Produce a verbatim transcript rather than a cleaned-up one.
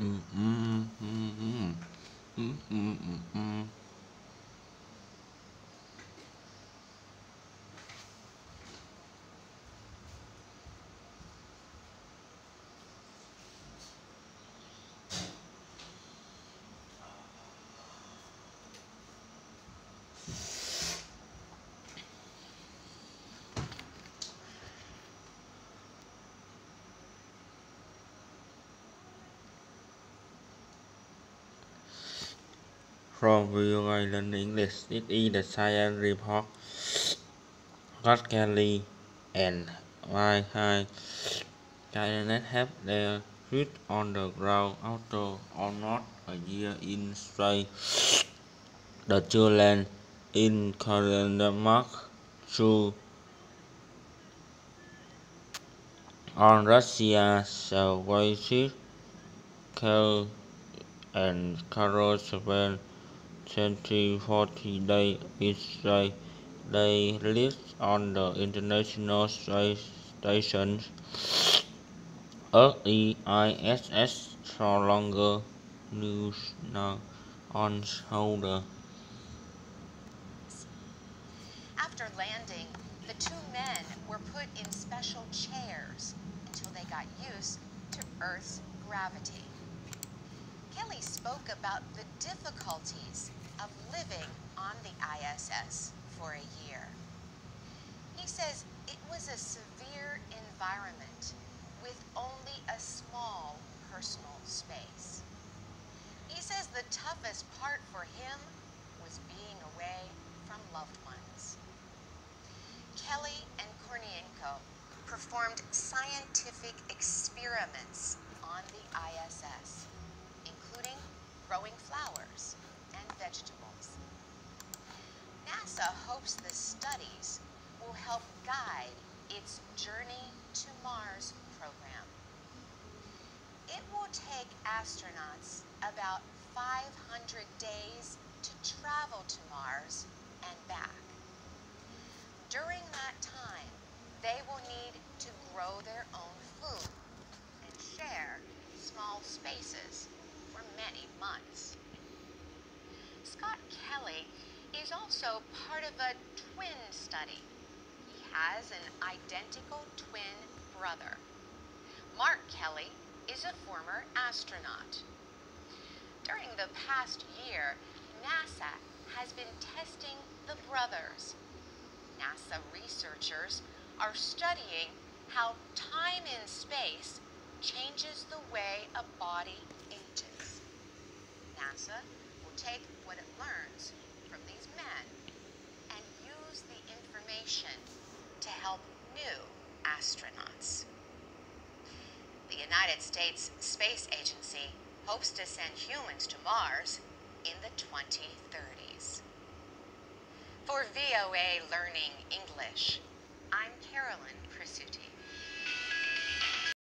Mm, mm, mm, mm, mm, mm, mm, mm. From V O A Learn English, this is the Science Report. Scott Kelly and why high China have their feet on the ground after almost a year in space. The two land in Denmark through on Russia's Soviet Kel and Carol spent twenty forty days inside. They lived on the International Space Station Earth E I S S for longer news now on shoulder. After landing, the two men were put in special chairs until they got used to Earth's gravity. Kelly spoke about the difficulties of living on the I S S for a year. He says it was a severe environment with only a small personal space. He says the toughest part for him was being away from loved ones. Kelly and Kornienko performed scientific experiments on the I S S, including growing flowers and vegetables. NASA hopes the studies will help guide its Journey to Mars program. It will take astronauts about five hundred days to travel to Mars and back. During that time, they will need to grow their own food and share small spaces for many months. Scott Kelly is also part of a twin study. He has an identical twin brother. Mark Kelly is a former astronaut. During the past year, NASA has been testing the brothers. NASA researchers are studying how time in space changes the way a body ages. NASA will take what it learns from these men and use the information to help new astronauts. The United States Space Agency hopes to send humans to Mars in the twenty thirties. For V O A Learning English, I'm Carolyn Prisuti.